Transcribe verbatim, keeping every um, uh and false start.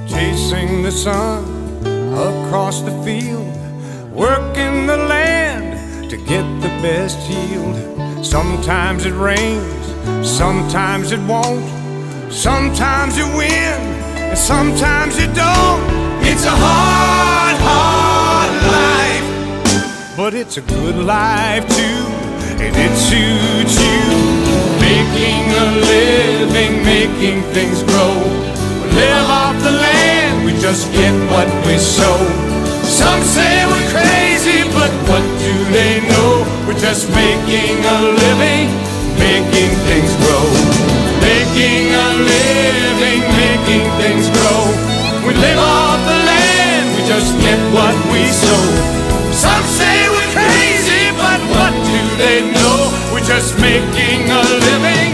chasing the sun across the field, working the land to get the best yield. Sometimes it rains, sometimes it won't, sometimes you win, and sometimes you don't. It's a hard, hard life, but it's a good life too, and it suits you. Making a living, making things grow. We live off the land, we just get what we sow. Some say we're crazy, but what do they know? We're just making a living, making things grow. Making a living, making things grow. We live off the land, we just get what we sow. Some say we're crazy, but what do they know? We're just making a living,